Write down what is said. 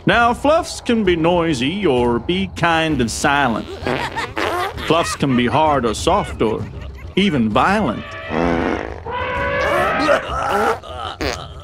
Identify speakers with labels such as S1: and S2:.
S1: Now, fluffs can be noisy or be kind and silent. Fluffs can be hard or soft or even violent.